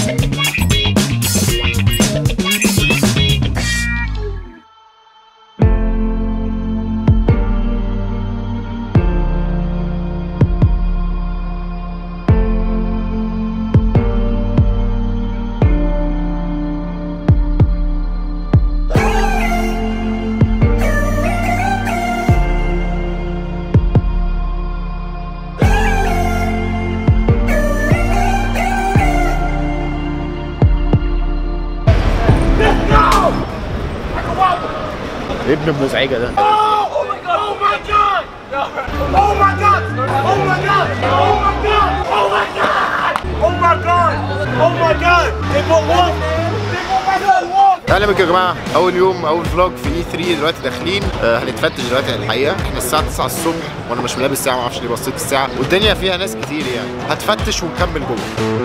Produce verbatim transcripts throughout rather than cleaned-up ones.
ابن المزعجه ده. Oh my god! Oh my god! Oh my god! Oh my god! Oh my god! Oh my god! Oh my god! Oh my god! They put one! They put one! اهلا بكم يا جماعه، اول يوم اول فلوج في اي ثلاثة دلوقتي داخلين. آه هنتفتش دلوقتي الحقيقه. احنا الساعه تسعة الصبح وانا مش ملابس ساعه، ما اعرفش ليه بصيت الساعه، والدنيا فيها ناس كتير يعني. هتفتش ونكمل جوه.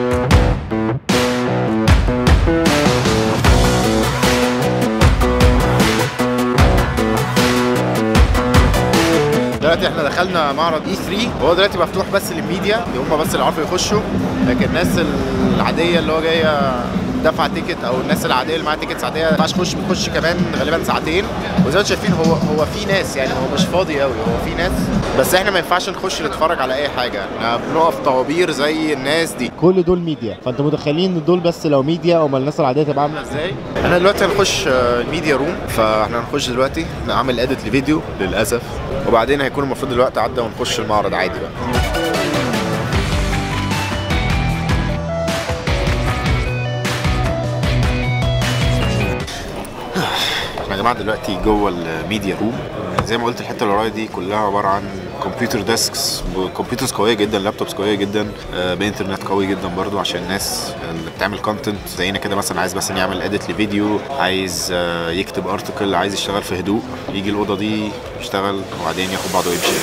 دلوقتي احنا دخلنا معرض اي ثلاثة، وهو دلوقتي مفتوح بس للميديا، هم بس اللي عارفوا يخشوا، لكن الناس العاديه اللي هو جايه دفع تيكت او الناس العاديه اللي معاها تيكتس عاديه ما ينفعش تخش، بتخش كمان غالبا ساعتين. وزي ما انتم شايفين هو هو في ناس، يعني هو مش فاضي قوي، هو في ناس، بس احنا ما ينفعش نخش نتفرج على اي حاجه، احنا بنقف طوابير زي الناس دي. كل دول ميديا، فانتوا متخيلين ان دول بس لو ميديا او الناس العاديه تبقى عامله ازاي. احنا دلوقتي هنخش الميديا روم، فاحنا هنخش دلوقتي نعمل اديت لفيديو للاسف، وبعدين هيكون المفروض الوقت عدى ونخش المعرض عادي بقى. يا جماعه دلوقتي جوه الميديا روم، زي ما قلت الحته اللي ورايا دي كلها عباره عن كمبيوتر ديسكس، كمبيوترز قويه جدا، لابتوبس قويه جدا، بانترنت قوي جدا برضو عشان الناس اللي بتعمل كونتنت زينا كده، مثلا عايز بس يعمل اديت لفيديو، عايز يكتب ارتكل، عايز يشتغل في هدوء، يجي الاوضه دي يشتغل وبعدين ياخد بعضه ويمشي.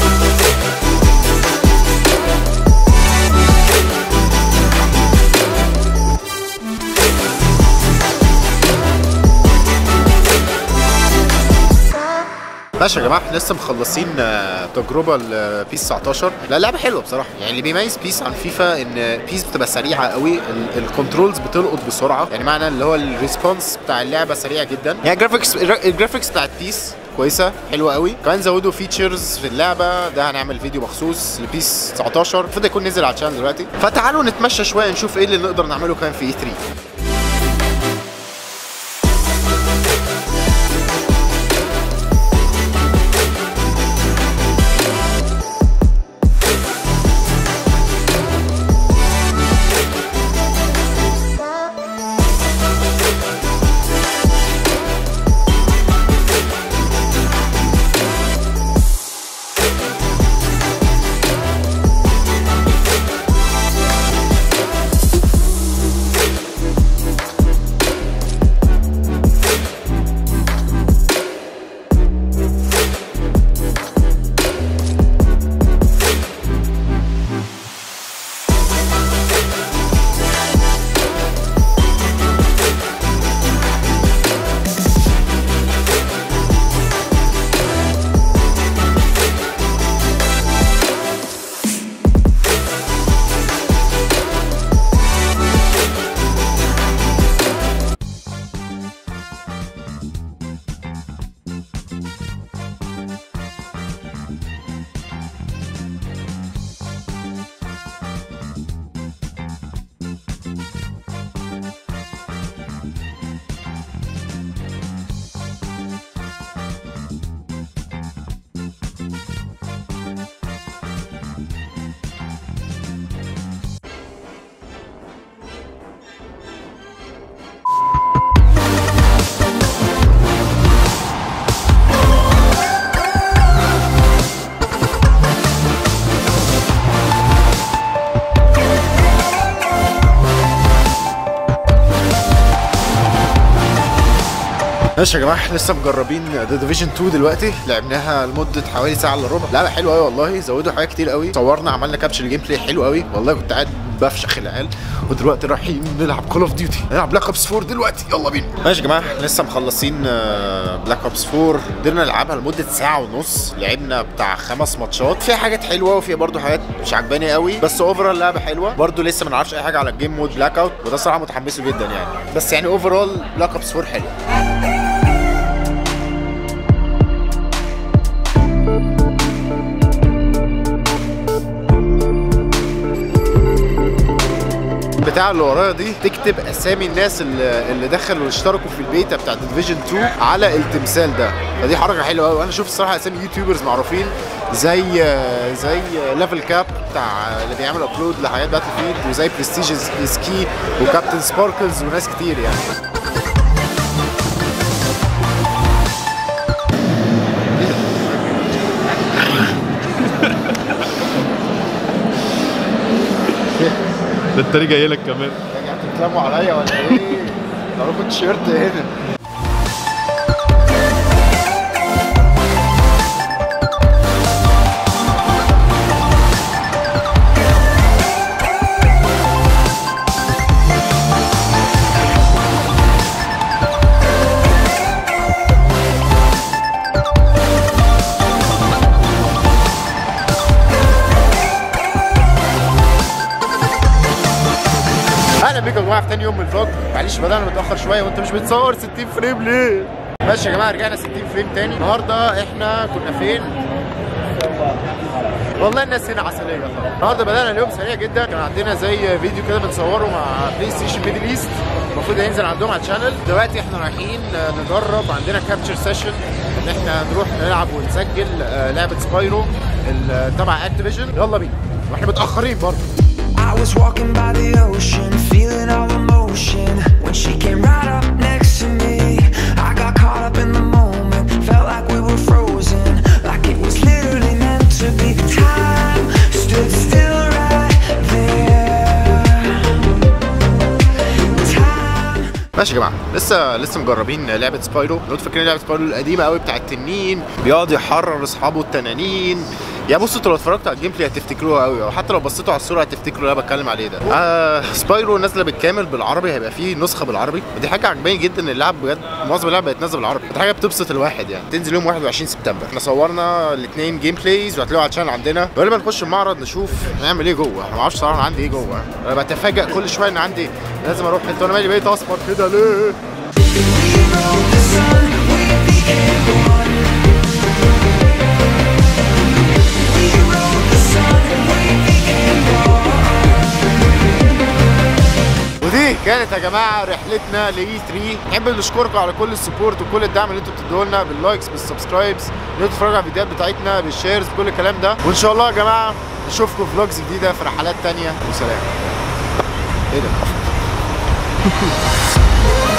ماشي يا جماعه، احنا لسه مخلصين تجربه لبيس تسعتاشر. لا لعبه حلوه بصراحه، يعني اللي بيميز بيس عن فيفا ان بيس بتبقى سريعه قوي، الكنترولز بتلقط بسرعه، يعني معنى اللي هو الريسبونس بتاع اللعبه سريع جدا. يعني الجرافيكس الجرافيكس بتاعت بيس كويسه حلوه قوي، كمان زودوا فيتشرز في اللعبه، ده هنعمل فيديو مخصوص لبيس تسعتاشر المفروض يكون نزل على الشانل دلوقتي، فتعالوا نتمشى شويه نشوف ايه اللي نقدر نعمله كمان في اي ثلاثة. ماشي يا جماعه، احنا لسه مجربين ذا ديفيجن اتنين دلوقتي، لعبناها لمده حوالي ساعه الا ربع. لعبه حلوه قوي والله، زودوا حاجات كتير قوي، صورنا عملنا كابتشر جيم بلاي حلو قوي والله، كنت قاعد بفشخ العيال. ودلوقتي رايحين نلعب كول اوف ديوتي، نلعب بلاك اوبس فور دلوقتي، يلا بينا. ماشي يا جماعه، لسه مخلصين بلاك اوبس فور، قدرنا نلعبها لمده ساعه ونص، لعبنا بتاع خمس ماتشات، فيها حاجات حلوه وفيها برده حاجات مش عجباني قوي، بس اوفرال اللعبه حلوه. برده لسه ما نعرفش اي حاجه على الجيم مود بلاك اوت، وده صراحه متحمس له جدا يعني، بس يعني اوفرال بلاك اوبس فور حلو. بتاع اللي ورايا دي تكتب اسامي الناس اللي, اللي دخلوا واشتركوا في البيتا بتاع ديفيجن اتنين على التمثال ده، فدي حركه حلوه قوي. انا شفت الصراحه اسامي يوتيوبرز معروفين زي زي ليفل كاب بتاع اللي بيعمل ابلود لحاجات باتل فيلد، وزي برستيج سكي وكابتن سباركلز وناس كتير يعني. ده التاني جاي لك كمان. هتتلموا عليا ولا ايه؟ لو انا كنت شيرت هنا. اهلا بيكم يا جماعه في تاني يوم من الفلوج. معلش بدأنا متأخر شويه، وانت مش بتصور ستين فريم ليه؟ ماشي يا جماعه، رجعنا ستين فريم تاني. النهارده احنا كنا فين؟ والله الناس هنا عسليه خالص. النهارده بدأنا اليوم سريع جدا، كان عندنا زي فيديو كده بنصوره مع بلاي ستيشن ميدل ايست، المفروض هينزل عندهم على الشانل. دلوقتي احنا رايحين نجرب، عندنا كابتشر سيشن ان احنا نروح نلعب ونسجل لعبه سبايرو تبع اكتيفيجن. يلا بينا، واحنا متأخرين برضه. I was walking by the ocean, feeling all emotion when she came right up next to me. I got caught up in the moment, felt like we were frozen, like it was literally meant to be. Time stood still right there. Time. ماشي يا جماعه، لسه لسه مجربين لعبه سبايرو. لو فاكرين لعبه سبايرو القديمه قوي بتاع التنين، بيقعد يحرر اصحابه التنانين. يا بصوا انتوا لو اتفرجتوا على الجيم بلاي هتفتكروها قوي، او حتى لو بصيتوا على الصوره هتفتكروا اللي انا بتكلم عليه ده. آه سبايرو نازله بالكامل بالعربي، هيبقى فيه نسخه بالعربي، ودي حاجه عجباني جدا ان اللعب بجد معظم اللعب بقت نازله بالعربي، دي حاجه بتبسط الواحد يعني. تنزل يوم واحد وعشرين سبتمبر. احنا صورنا الاثنين جيم بلايز وهتلاقوها على الشانل عندنا. غالبا نخش المعرض نشوف نعمل ايه جوه. انا ما اعرفش صراحه عندي ايه جوه، انا بتفاجئ كل شويه ان عندي لازم اروح حته. انا مالي بقيت اصفر كده ليه؟ ودي كانت يا جماعه رحلتنا ل إي ثري. نحب نشكركم على كل السبورت وكل الدعم اللي انتوا بتدوه لنا باللايكس بالسبسكرايبز، ان انتوا تتفرجوا على الفيديوهات بتاعتنا بالشيرز بكل الكلام ده. وان شاء الله يا جماعه نشوفكم في فلوجز جديده في رحلات تانيه، وسلام. ايه ده؟